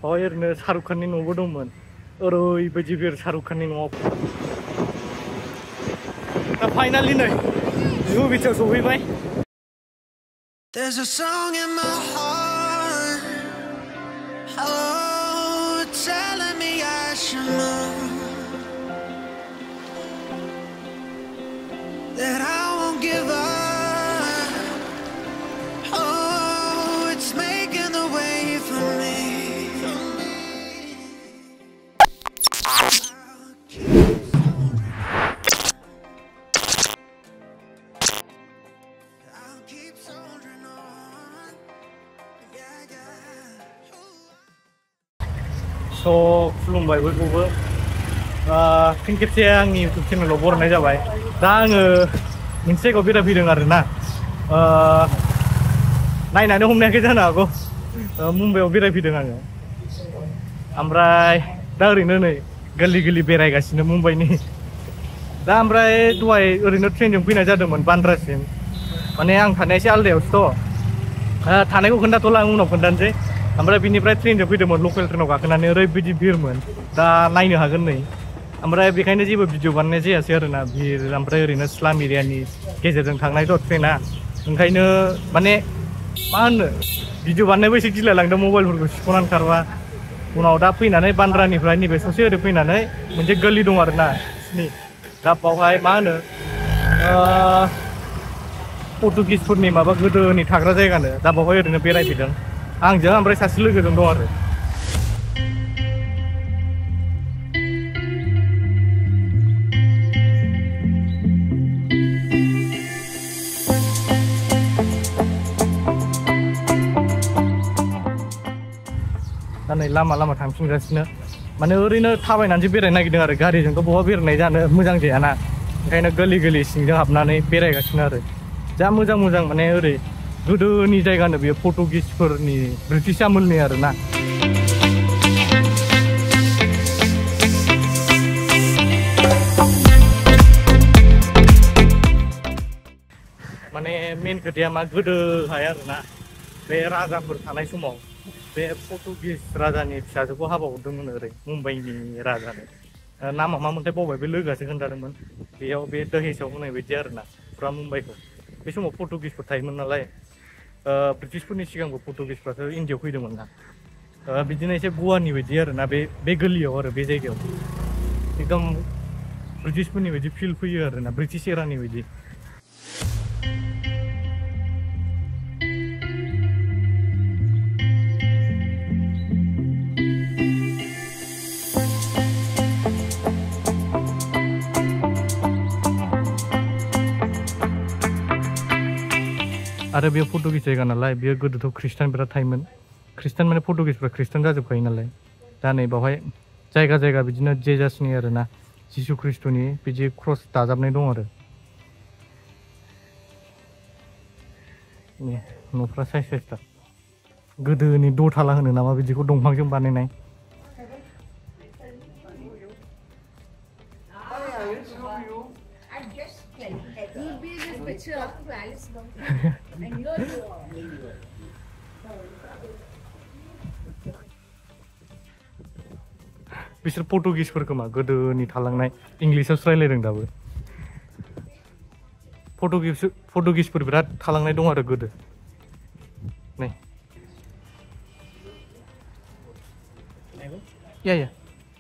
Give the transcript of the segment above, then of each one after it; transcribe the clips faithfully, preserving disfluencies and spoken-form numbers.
बावहाय ओरैनो शाहरुख खाननि न'बो दंमोन ओरैबायदि भिर शाहरुख खाननि न'आव दा फाइनालि नै Juhu बिचआव सौहैबाय There's a song in my heart, oh, telling me I should know that I won't give up. Oh, it's making the way for me. I'll keep soldiering on. Yeah, yeah. So, खुलुमबाय बयखौबो fin खेबसे आंनि YouTube चेनेलाव बरायनाय जाबाय दा आङो मोनसे जायगायाव बेरायफैदों आरोना नायनानै हमनायाखै जानो हागौ मुम्बाइआव बेरायफैदों आङो ओमफ्राय दा ओरैनो नै गोरलै गोरलै बेरायगासिनो मुम्बाइनि दा ओमफ्राय दहाय ओरैनो ट्रेनजों फैनाय जादोंमोन बान्द्रासिम माने आं थानाया एसे आलदायावसोथ' थानायखौ खोन्थाथ'ला आं उनाव खोन्थानोसै ओमफ्राय बिनिफ्राय ट्रेनजों फैदोंमोन लकेल ट्रेनाव गाखोनानै ओरैबायदि भिरमोन दा नायनो हागोन नै ओमफ्राय बेखायनो जेबो भिडिअ बानायनाय जायासै आरोना भिर ओमफ्राय ओरैनो स्लाम एरियानि गेजेरजों थांनायथ' ट्रेना ओंखायनो माने मा होनो भिडिअ बानायनायबो एसे गिलायलांदों मबाइलफोरखौ सिख'नानै खारबा उनाव दा फैनानै बान्द्रानिफ्राय नैबे ससे ओरै फैनानै मोनसे गलि दं आरोना बिसिनि दा बावहाय मा होनो पर्तुगिसफोरनि माबा गोदोनि थाग्रा जायगानो दा बावहाय ओरैनो बेरायफैदों आंजों ओमफ्राय सासे लोगोजों दं आरो दा नै लामा लामा थांफिनगासिनो माने ओरैनो थाबायनानैसो बेरायनो नागिरदों आरो गारिजोंथ' बहा बेरायनाय जानो मोजां जायाना ओंखायनो गलि गलि सिंजों हाबनानै बेरायगासिनो आरो जा मोजां मोजां माने ओरै गोदोनि जायगानो बेयो पर्तुगिसफोरनि ब्रिटिश आमोलनि आरोना माने मेन खोथाया मा गोदोहाय आरोना बे राजाफोर थानाय समाव बे पर्तुगिस राजानि फिसाजोखौ हाबा हरदोंमोन ओरै मुम्बाइनि राजानो नामा मा मोनथाय बावबाय बे लोगोआसो खोन्थादोंमोन बेयाव बे दहेजआव होनाय बायदि आरोना फुरा मुम्बाइखौ बे समाव पर्तुगिसफोर थायोमोन नालाय ब्रिटिशफोरनि सिगांबो पर्तुगिसफ्रासो इन्डियाआव फैदोंमोन ना बिदिनो एसे गवानि बायदि आरोना बे बे गलियाव आरो बे जायगायाव एकदम ब्रिटिशफोरनि बायदि फिल फैयो आरोना ब्रिटिश एरानि बायदि आरो बेयो पर्तुगिस जायगा नालाय बेयो गोदोथ' ख्रिस्टान बिराद थायोमोन ख्रिस्टान माने पर्तुगिसफ्रा ख्रिस्टान जाजोबखायो नालाय दा नै बावहाय जायगा जायगा बिदिनो जेजासनि आरोना जिसु ख्रिस्ट'नि बिदि क्रस दाजाबनाय दं आरो न'फ्रा साइज साइजथार गोदोनि द'थाला होनो नामा बिदिखौ दंफांजों बानायनाय बिसोर पर्तुगिसफोर खोमा गोदोनि थालांनाय इंलिसावसो रायलायदों दाबो पर्तुगिस पर्तुगिसफोर बिराद थालांनाय दं आरो गोदो नै या या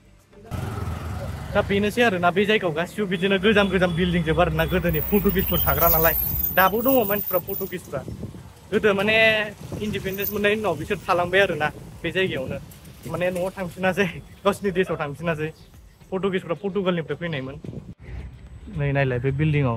दा बेनोसै आरोना बे जायगायाव गासिबो बिदिनो गोजाम गोजाम बिल्डिं जोब आरोना गोदोनि पर्तुगिसफोर थाग्रा नालाय दाबो दङ मानसिफ्रा पर्तुगिसफ्रा गोदो माने इन्डिपेन्डेन्स मोननायनि उनाव बिसोर थालांबाय आरोना बे जायगायावनो माने न'आव थांफिनासै गावसिनि देशआव थांफिनासै पर्तुगिसफ्रा पर्तुगालनिफ्राय फैनायमोन नै नायलाय बे बिल्डिंआव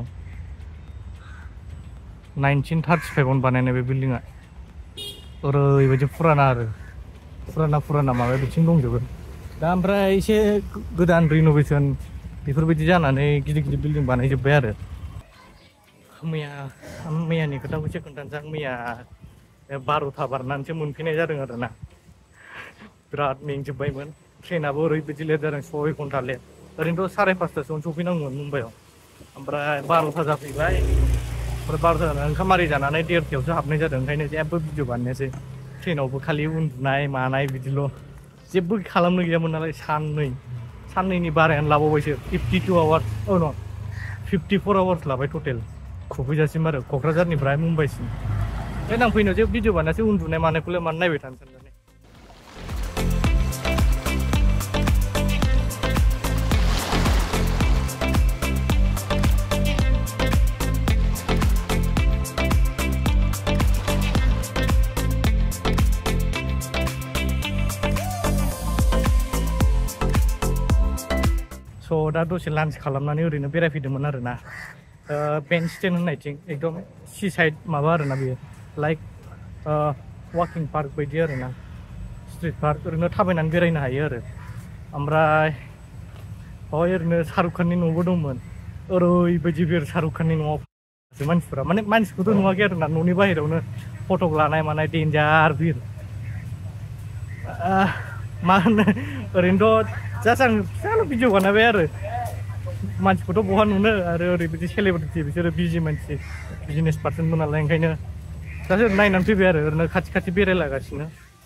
नाइनटिन थार्टिफाइभआवनो बानायनाय बे बिल्डिंआ ओरैबायदि फुराना आरो फुराना फुराना माबा बिथिं दंजोबो दा ओमफ्राय एसे गोदान रिन'भेसन बेफोरबायदि जानानै गिदिर गिदिर बिल्डिं बानायजोब्बाय आरो मैया मैयानि खोथाखौ एसे खोन्थानोसै आं मैया बार'था बारनानैसो मोनफैनाय जादों आरोना बिराद मेंजोब्बायमोन ट्रेनाबो ओरैबायदि लेट जादों सय घन्टा लेट ओरैनोथ' साराय पासथासोआवनो सफैनांगौमोन मुम्बाइआव ओमफ्राय बार'था जाफैबाय ओमफ्राय बार'था जानानै ओंखाम आरि जानानै देरथायावसो हाबनाय जादों ओंखायनो जेबो भिडिअ बानायासै ट्रेनावबो खालि उन्दुनाय मानाय बिदिल' जेबो खालामनो गैयामोन नालाय साननै साननैनि बारायानो लाबावबायसो फिफ्टि टु आवार्स औ न फिफ्टि फर आवार्स लाबाय टटेल सफैजासिम आरो क'क्राझारनिफ्राय मुम्बाइसिम ओमफ्राय आं फैनायाव जे भिडिअ बानायसो उन्दुनाय मानायखौलाय मानो नायबाय थानो साननानै स' दा दसे लान्च खालामनानै ओरैनो बेरायफैदोंमोन आरो ना बेन्च स्टेन्ड होननायथिं एकदम सि साइड माबा आरो ना बेयो लाइक वाकिं पार्क बायदि आरो ना स्ट्रिट पार्क ओरैनो थाबायनानै बेरायनो हायो आरो ओमफ्राय हय ओरैनो शाहरुख खाननि न'बो दंमोन ओरैबायदि बेर शाहरुख खाननि न'आव मानसिफोरा माने मानसिखौथ' नुवाखै आरो ना न'नि बाहेरायावनो फटक लानाय मानाय डेन्जार बिर मा होनो ओरैनोथ' जास्ट आं फिसाल' भिडिअ बानायबाय आरो मानसिखौथ' बहा नुनो आरो ओरैबायदि सेलेब्रिटि बिसोरो बिजि मानसि बिजनेस पार्सनबो नालाय ओंखायनो जास्ट ओरैनो नायनानै फैबाय आरो ओरैनो खाथि खाथि बेरायलागासिनो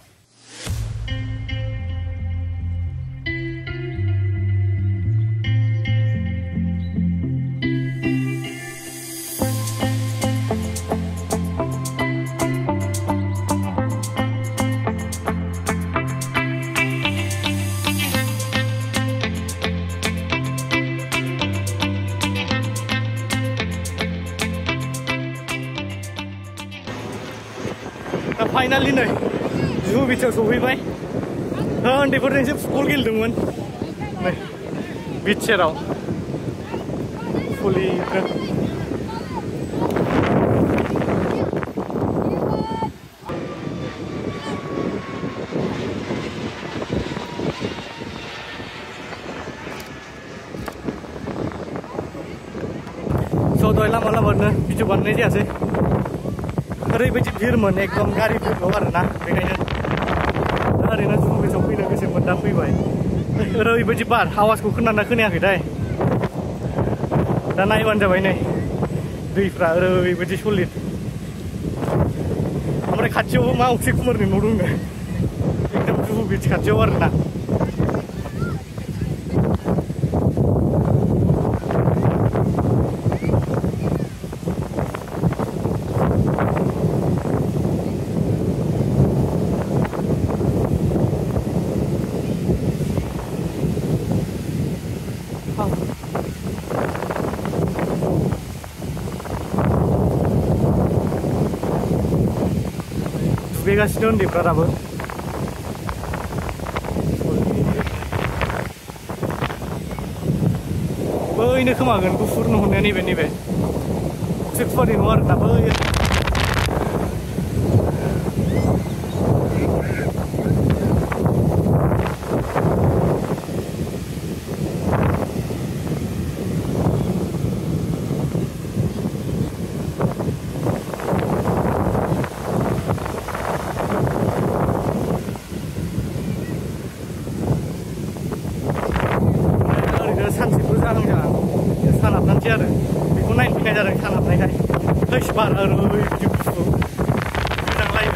फाइनालि नै जुहु बिचआव सौहैबाय उन्दैफोरजोंसो फुटबल गेलेदोंमोन नै बिच सेराव फुलि स' दहाय लामा लामानो भिडिअ बानायनाय जायासै ओरैबायदि भिरमोन एकदम गारिफोरखौ आरो ना बेखायनो दा ओरैनो जुहु बिचआव फैनो गोसोमोन दा फैबाय ओरैबायदि बार आवाजखौ खोनाना खोनायाखैथाय दा नायबानो जाबाय नै दैफ्रा ओरैबायदि सलिड ओमफ्राय खाथियावबो मा अक्षय कुमारनि न' दङ एकदम जुहु बिच खाथियाव आरो ना दुगैगासिनो उन्दैफ्रा दाबो बैनो खोमागोन गुफुर नुहुरनाया नैबे नैबे अक्षय कुमारनि न' आरो ना बै सानाबनानैसै आरो बेखौ नायनो फैनाय जादों सानाबनायखाय हैस बार ओरैबायदि गुसु मोजांलाय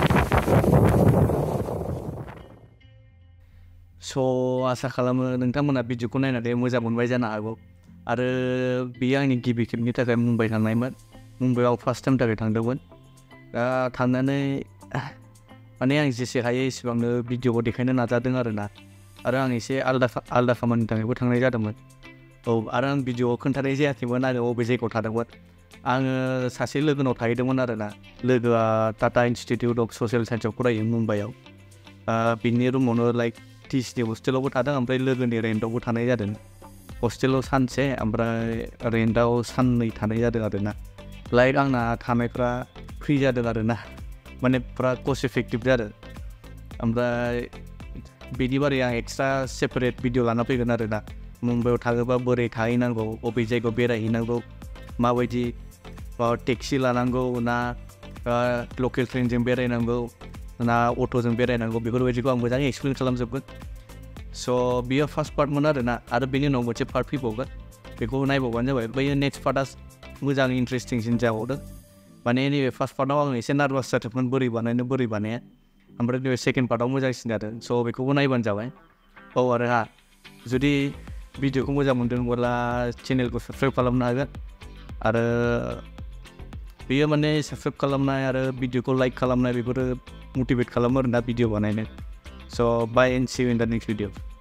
स' आसा खालामो नोंथांमोना भिडिअखौ नायनानै मोजां मोनबाय जानो हागौ आरो बेयो आंनि गिबि खेबनि थाखाय मुम्बाइ थांनायमोन मुम्बाइआव फार्स्ट टाइम थाखाय थांदोंमोन दा थांनानै माने आं जेसे हायो एसेबांनो भिडिअखौ देखायनो नाजादों आरो ना आरो आं एसे आलदा आलदा खामानिनि थाखायबो थांनाय जादोंमोन औ आरो आं भिडिअआव खोन्थानाय जायाखैमोन आङो बबे जायगायाव थादोंमोन आङो सासे लोगोनाव थाहैदोंमोन आरो ना लोगोआ टाटा इन्स्टिटिउट अफ ससियेल साइन्सआव फरायो मुम्बाइआव बिनि रुमावनो लाइक टिसनि हस्टेलावबो थादों ओमफ्राय लोगोनि रेन्टआवबो थानाय जादों हस्टेलाव सानसे ओमफ्राय रेन्टआव साननै थानाय जादों आरो ना लाइक आंना थानायफ्रा फ्रि जादों आरो ना माने फुरा कस्ट इफेक्टिभ जादों ओमफ्राय बेनि बारै आं एक्सट्रा सेपारेट भिडिअ लाना फैगोन आरो ना मुम्बाइआव थाङोबा बोरै थाहैनांगौ बबे जायगायाव बेरायहैनांगौ माबायदि टेक्सि लानांगौ ना लकेल ट्रेनजों बेरायनांगौ ना अट'जों बेरायनांगौ बेफोरबायदिखौ आं मोजाङै एक्सप्लेन खालामजोबगोन स' बियो फार्स्ट पार्टमोन आरो ना आरो बेनि उनाव मोनसे पार्ट फैबावगोन बेखौ नायबावबानो जाबाय बैयो नेक्स्ट पार्टआ मोजां इन्ट्रेस्टिंसिन जाबावदों माने नैबे फार्स्ट पार्टआव आं एसे नार्भास जादोंमोन बोरै बानायनो बोरै बानाया ओमफ्राय नैबे सेकेन्ड पार्टआव मोजांसिन जादों स' बेखौबो नायबानो जाबाय औ आरो हा जुदि भिडिअखौ मोजां मोनदोंब्ला चेनेलखौ साबस्क्राइब खालामनो हागोन आरो बेयो माने साबस्क्राइब खालामनाय आरो भिडिअखौ लाइक खालामनाय बेफोरो मटिभेट खालामो आरोना भिडिअ बानायनो स' बाय एन्ड सी इउ इन द नेक्स्ट भिडिअ